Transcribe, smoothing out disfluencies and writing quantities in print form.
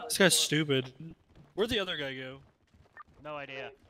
This guy's stupid. Where'd the other guy go? No idea.